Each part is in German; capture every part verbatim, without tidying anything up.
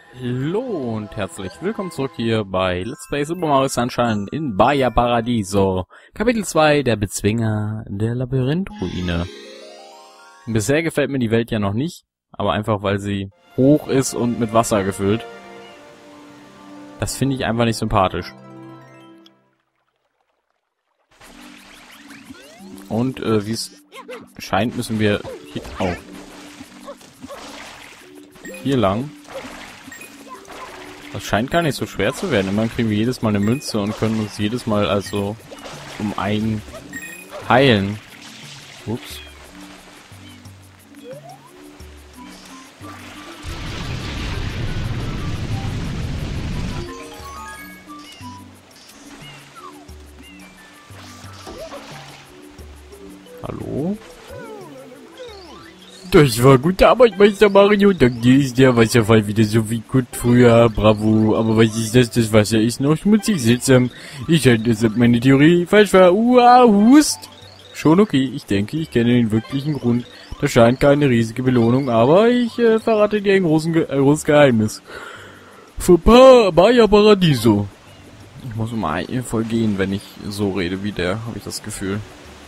Hallo und herzlich willkommen zurück hier bei Let's Play Super Mario Sunshine in Baya Paradiso. Kapitel zwei, der Bezwinger der Labyrinthruine. Bisher gefällt mir die Welt ja noch nicht, aber einfach weil sie hoch ist und mit Wasser gefüllt. Das finde ich einfach nicht sympathisch. Und äh, wie es scheint, müssen wir hier, oh, hier lang. Das scheint gar nicht so schwer zu werden. Immerhin kriegen wir jedes Mal eine Münze und können uns jedes Mal also um ein heilen. Ups. Hallo? Das war gute Arbeit, Meister Mario. Danke, ist der Wasserfall wieder so wie gut früher. Bravo. Aber was ist das? Das Wasser ist noch schmutzig, seltsam. Ich halte, dass meine Theorie falsch war. Uah, Hust. Schon okay. Ich denke, ich kenne den wirklichen Grund. Das scheint keine riesige Belohnung, aber ich äh, verrate dir ein großen Ge äh, großes Geheimnis. Für pa Baya Paradiso. Ich muss um ein voll gehen, wenn ich so rede wie der, habe ich das Gefühl.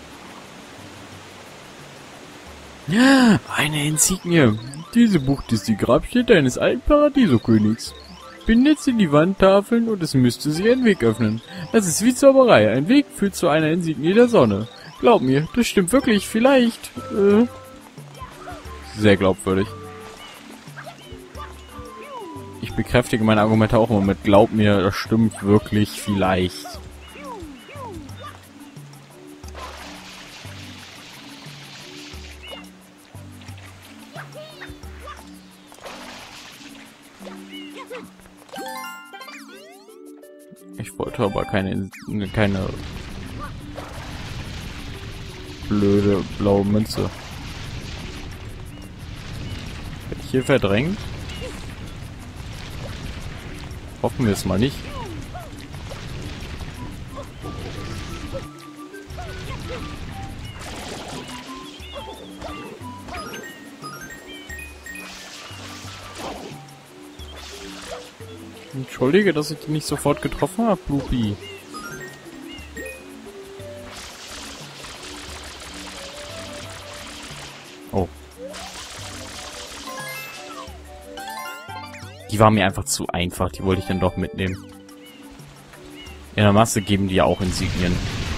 Ja, eine Insignie. Diese Bucht ist die Grabstätte eines alten Paradiso-Königs. Benetze die Wandtafeln und es müsste sich ein Weg öffnen. Das ist wie Zauberei. Ein Weg führt zu einer Insignie der Sonne. Glaub mir, das stimmt wirklich. Vielleicht, äh... Sehr glaubwürdig. Ich bekräftige meine Argumente auch immer mit glaub mir, das stimmt wirklich. Vielleicht. Ich wollte aber keine, keine blöde blaue Münze. Bin ich hier verdrängt? Hoffen wir es mal nicht. Entschuldige, dass ich dich nicht sofort getroffen habe, Bluppi. Oh. Die war mir einfach zu einfach, die wollte ich dann doch mitnehmen. In der Masse geben die ja auch Insignien.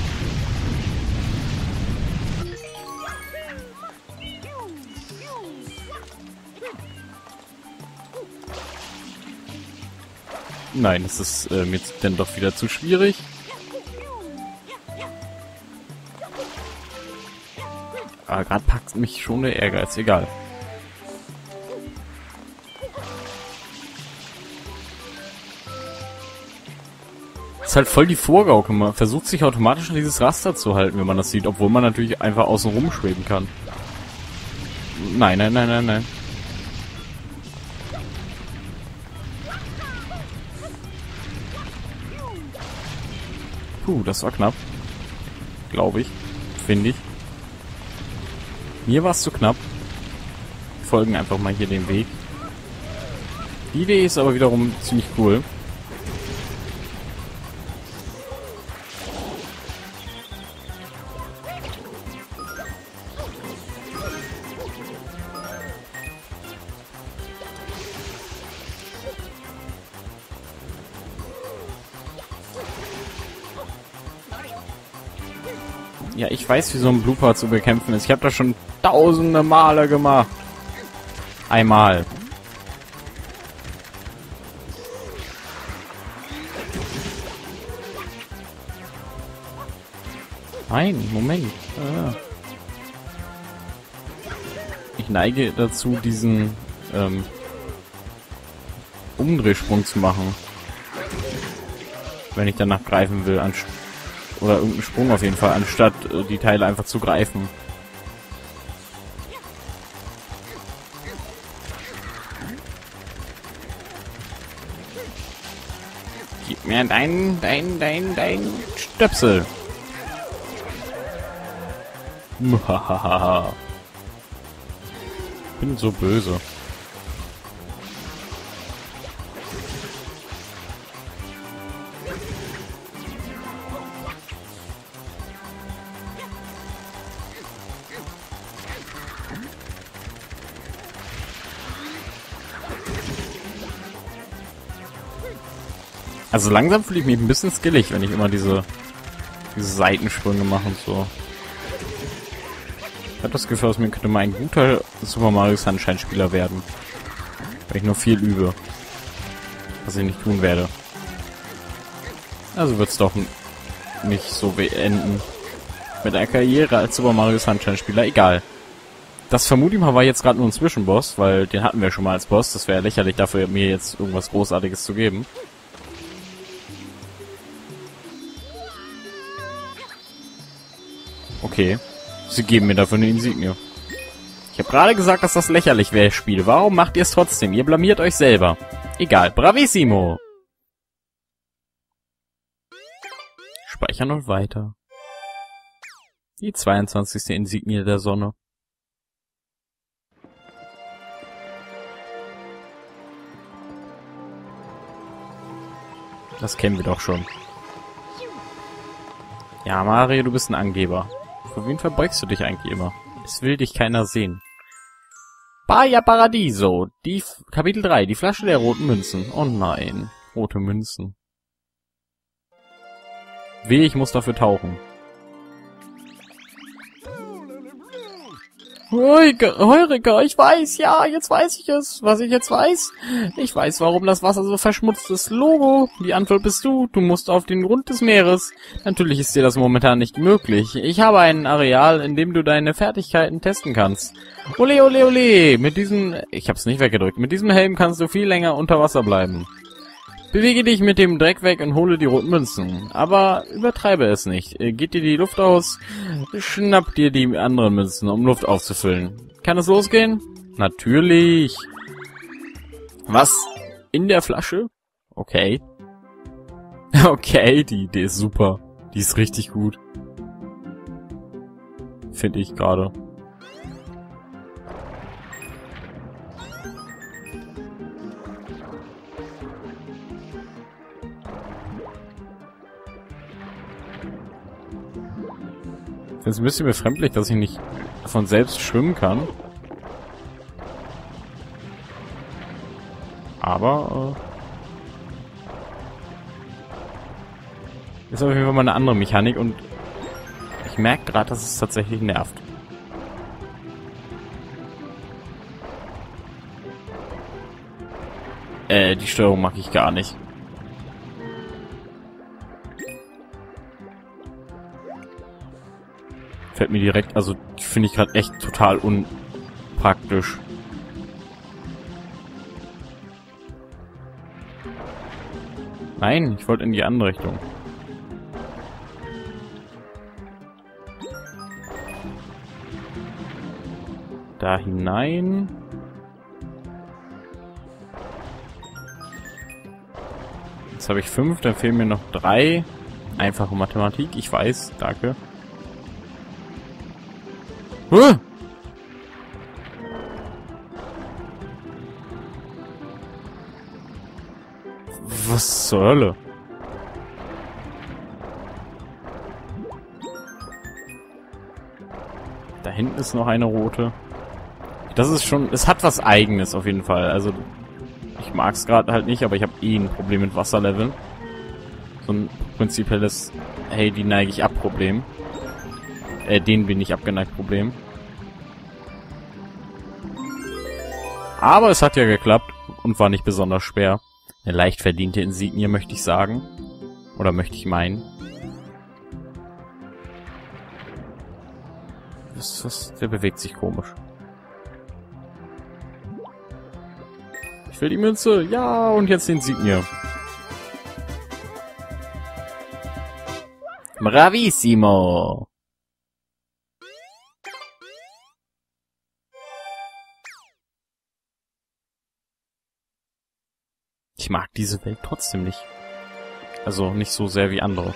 Nein, es ist äh, mir dann doch wieder zu schwierig. Aber gerade packt mich schon der Ehrgeiz, egal. Ist halt voll die Vorgaukel. Man versucht sich automatisch an dieses Raster zu halten, wenn man das sieht, obwohl man natürlich einfach außen rumschweben kann. Nein, nein, nein, nein, nein. Puh, das war knapp. Glaube ich. Finde ich. Mir war es zu knapp. Wir folgen einfach mal hier den Weg. Die Idee ist aber wiederum ziemlich cool. Ja, ich weiß, wie so ein Blooper zu bekämpfen ist. Ich habe das schon tausende Male gemacht. Einmal. Nein, Moment. Ah. Ich neige dazu, diesen ähm, Umdrehsprung zu machen. Wenn ich danach greifen will, anstatt oder irgendeinen Sprung auf jeden Fall, anstatt äh, die Teile einfach zu greifen. Gib mir dein, dein, dein, dein Stöpsel. Muhahaha. Bin so böse. Also langsam fühle ich mich ein bisschen skillig, wenn ich immer diese, diese Seitensprünge mache und so. Ich habe das Gefühl, aus mir könnte mal ein guter Super Mario Sunshine Spieler werden. Weil ich nur viel übe. Was ich nicht tun werde. Also wird es doch nicht so enden. Mit einer Karriere als Super Mario Sunshine Spieler. Egal. Das vermute ich mal war jetzt gerade nur ein Zwischenboss, weil den hatten wir schon mal als Boss. Das wäre lächerlich dafür, mir jetzt irgendwas Großartiges zu geben. Okay. Sie geben mir dafür eine Insignie. Ich habe gerade gesagt, dass das lächerlich wäre, Spiel. Warum macht ihr es trotzdem? Ihr blamiert euch selber. Egal. Bravissimo. Speichern und weiter. Die zweiundzwanzigste Insignie der Sonne. Das kennen wir doch schon. Ja, Mario, du bist ein Angeber. Für wen verbeugst du dich eigentlich immer? Es will dich keiner sehen. Baia Paradiso. Die F Kapitel drei. Die Flasche der roten Münzen. Oh nein. Rote Münzen. Weh, ich muss dafür tauchen. Heureka, ich weiß, ja, jetzt weiß ich es. Was ich jetzt weiß? Ich weiß, warum das Wasser so verschmutzt ist. Logo, die Antwort bist du. Du musst auf den Grund des Meeres. Natürlich ist dir das momentan nicht möglich. Ich habe ein Areal, in dem du deine Fertigkeiten testen kannst. Ole, ole, ole. Mit diesem... Ich hab's nicht weggedrückt. Mit diesem Helm kannst du viel länger unter Wasser bleiben. Bewege dich mit dem Dreck weg und hole die roten Münzen. Aber übertreibe es nicht. Geht dir die Luft aus, schnapp dir die anderen Münzen, um Luft aufzufüllen. Kann es losgehen? Natürlich. Was? In der Flasche? Okay. Okay, die Idee ist super. Die ist richtig gut. Finde ich gerade. Ich finde es ein bisschen befremdlich, dass ich nicht von selbst schwimmen kann. Aber äh, ist auf jeden Fall mal eine andere Mechanik und ich merke gerade, dass es tatsächlich nervt. Äh, die Steuerung mag ich gar nicht. Fällt mir direkt, also finde ich gerade echt total unpraktisch. Nein, ich wollte in die andere Richtung. Da hinein. Jetzt habe ich fünf, dann fehlen mir noch drei. Einfache Mathematik, ich weiß, danke. Huh? Was zur Hölle? Da hinten ist noch eine rote. Das ist schon... Es hat was Eigenes auf jeden Fall. Also, ich mag es gerade halt nicht, aber ich habe eh ein Problem mit Wasserleveln. So ein prinzipielles, hey, die neige ich ab Problem. Äh, den bin ich abgeneigt Problem. Aber es hat ja geklappt und war nicht besonders schwer. Eine leicht verdiente Insignie, möchte ich sagen. Oder möchte ich meinen. Was, was? Der bewegt sich komisch. Ich will die Münze. Ja, und jetzt die Insignie. Bravissimo! Ich mag diese Welt trotzdem nicht. Also nicht so sehr wie andere.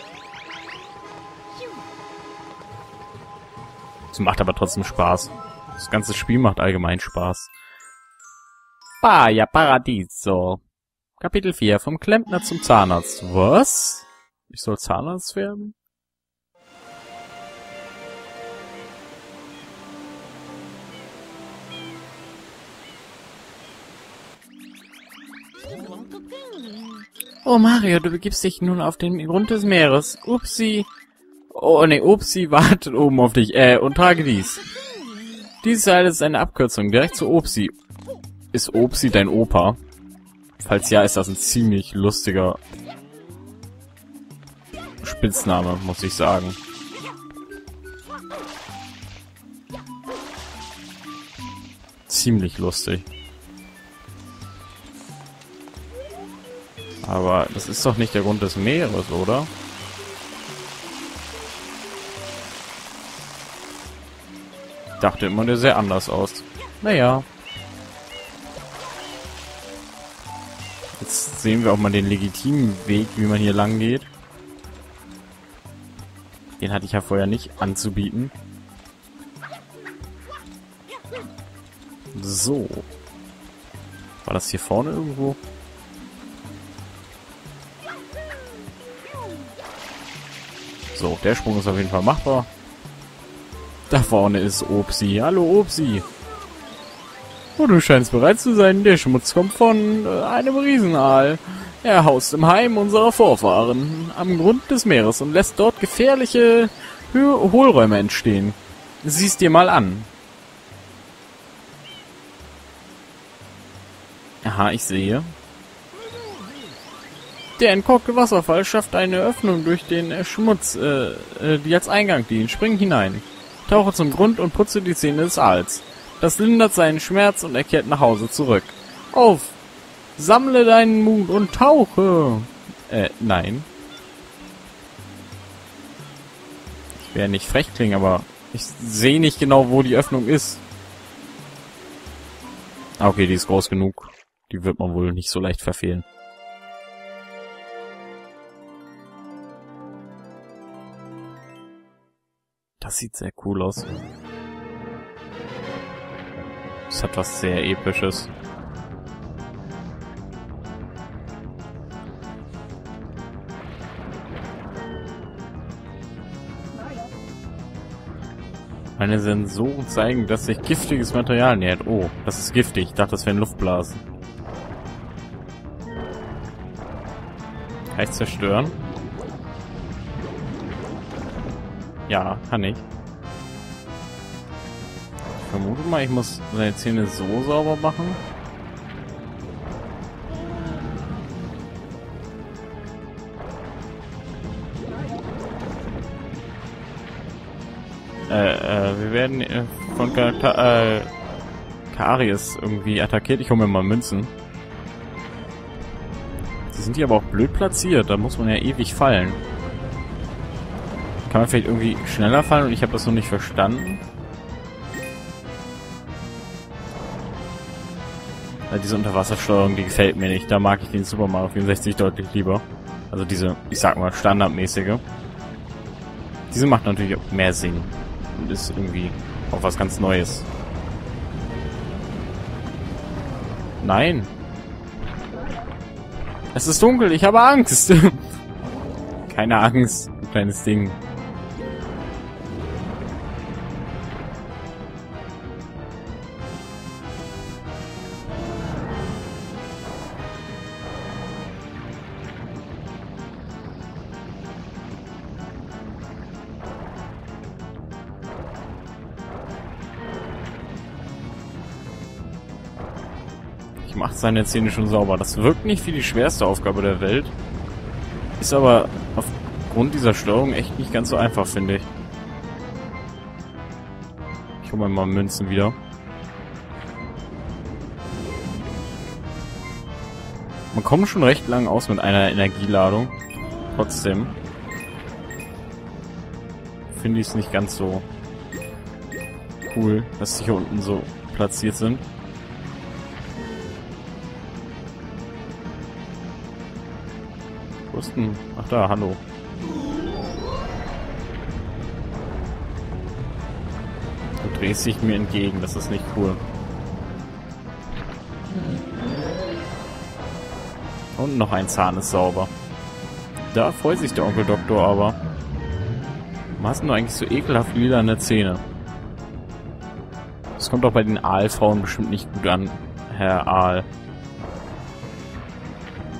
Es macht aber trotzdem Spaß. Das ganze Spiel macht allgemein Spaß. Baia Paradiso. Kapitel vier. Vom Klempner zum Zahnarzt. Was? Ich soll Zahnarzt werden? Oh Mario, du begibst dich nun auf den Grund des Meeres. Upsi. Oh ne, Upsi wartet oben auf dich. Äh, und trage dies. Dieses Teil ist eine Abkürzung, direkt zu Upsi. Ist Upsi dein Opa? Falls ja, ist das ein ziemlich lustiger Spitzname, muss ich sagen. Ziemlich lustig. Aber das ist doch nicht der Grund des Meeres, oder? Ich dachte immer, der sähe anders aus. Naja. Jetzt sehen wir auch mal den legitimen Weg, wie man hier lang geht. Den hatte ich ja vorher nicht anzubieten. So. War das hier vorne irgendwo? So, der Sprung ist auf jeden Fall machbar. Da vorne ist Upsi. Hallo Upsi. Oh, du scheinst bereit zu sein. Der Schmutz kommt von äh, einem Riesenaal. Er haust im Heim unserer Vorfahren am Grund des Meeres und lässt dort gefährliche Hö- Hohlräume entstehen. Sieh's dir mal an. Aha, ich sehe. Der entkorkte Wasserfall schafft eine Öffnung durch den äh, Schmutz, äh, äh, die als Eingang dient. Spring hinein. Tauche zum Grund und putze die Zähne des Aals. Das lindert seinen Schmerz und er kehrt nach Hause zurück. Auf! Sammle deinen Mut und tauche! Äh, nein. Ich werde nicht frech klingen, aber ich sehe nicht genau, wo die Öffnung ist. Okay, die ist groß genug. Die wird man wohl nicht so leicht verfehlen. Das sieht sehr cool aus. Das hat was sehr Episches. Meine Sensoren zeigen, dass sich giftiges Material nähert. Oh, das ist giftig. Ich dachte, das wären Luftblasen. Kann ich zerstören? Ja, kann ich. Ich vermute mal, ich muss seine Zähne so sauber machen. Äh, äh, wir werden äh, von Ka Ka äh, Karies irgendwie attackiert. Ich hole mir mal Münzen. Die sind hier aber auch blöd platziert. Da muss man ja ewig fallen. Kann man vielleicht irgendwie schneller fallen und ich habe das noch nicht verstanden? Ja, diese Unterwassersteuerung, die gefällt mir nicht. Da mag ich den Super Mario vierundsechzig deutlich lieber. Also diese, ich sag mal, standardmäßige. Diese macht natürlich auch mehr Sinn. Und ist irgendwie auch was ganz Neues. Nein! Es ist dunkel, ich habe Angst! Keine Angst, du kleines Ding. Macht seine Zähne schon sauber. Das wirkt nicht wie die schwerste Aufgabe der Welt. Ist aber aufgrund dieser Steuerung echt nicht ganz so einfach, finde ich. Ich hole mir mal Münzen wieder. Man kommt schon recht lang aus mit einer Energieladung. Trotzdem finde ich es nicht ganz so cool, dass die hier unten so platziert sind. Wo ist denn? Ach da, hallo. Du drehst dich mir entgegen, das ist nicht cool. Und noch ein Zahn ist sauber. Da freut sich der Onkel Doktor aber. Warum hast du eigentlich so ekelhaft lilane Zähne? Das kommt doch bei den Aalfrauen bestimmt nicht gut an, Herr Aal.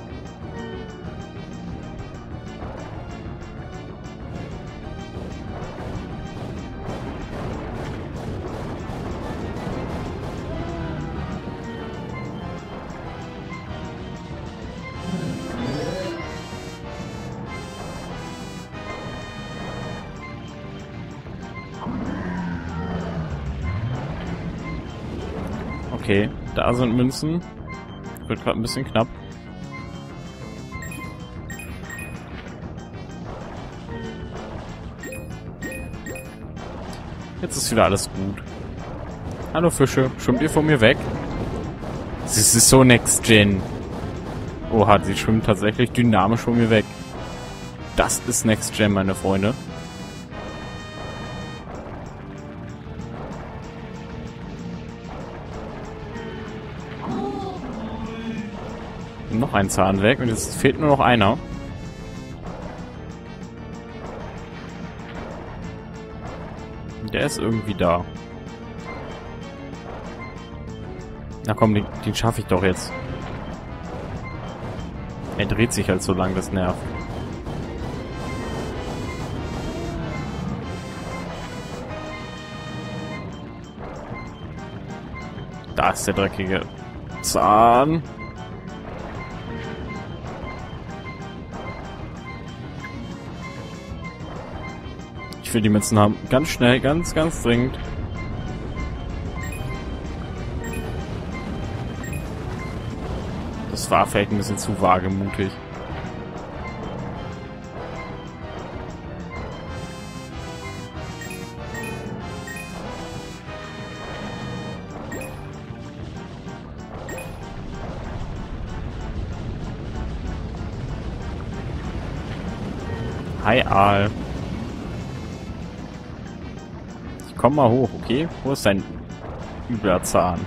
Okay, da sind Münzen. Wird gerade ein bisschen knapp. Jetzt ist wieder alles gut. Hallo Fische, schwimmt ihr von mir weg? Das ist so Next Gen. Oha, sie schwimmt tatsächlich dynamisch von mir weg. Das ist Next Gen, meine Freunde. Noch ein Zahn weg und jetzt fehlt nur noch einer. Der ist irgendwie da. Na komm, den, den schaffe ich doch jetzt. Er dreht sich halt so lang, das nervt. Da ist der dreckige Zahn. Ich will die Münzen haben. Ganz schnell, ganz, ganz dringend. Das war vielleicht ein bisschen zu wagemutig. Hi, Aal. Ich komm mal hoch, okay? Wo ist dein übler Zahn?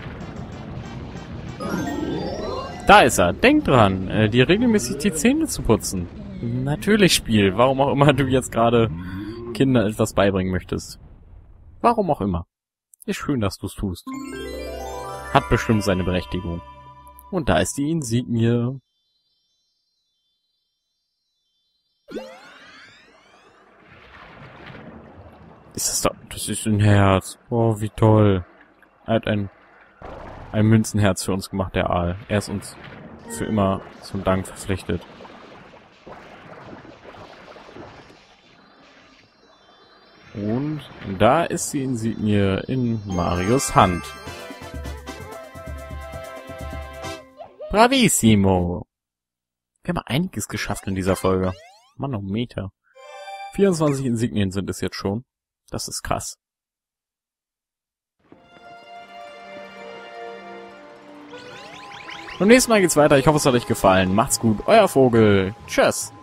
Da ist er. Denk dran, äh, dir regelmäßig die Zähne zu putzen. Natürlich, Spiel. Warum auch immer du jetzt gerade Kindern etwas beibringen möchtest. Warum auch immer. Ist schön, dass du es tust. Hat bestimmt seine Berechtigung. Und da ist die Insignie. Ist das doch... Das ist ein Herz. Oh, wie toll. Er hat ein... ein Münzenherz für uns gemacht, der Aal. Er ist uns für immer zum Dank verpflichtet. Und da ist die Insignie in Marios Hand. Bravissimo! Wir haben einiges geschafft in dieser Folge. Manometer. vierundzwanzig Insignien sind es jetzt schon. Das ist krass. Und nächstes Mal geht's weiter. Ich hoffe, es hat euch gefallen. Macht's gut. Euer Vogel. Tschüss.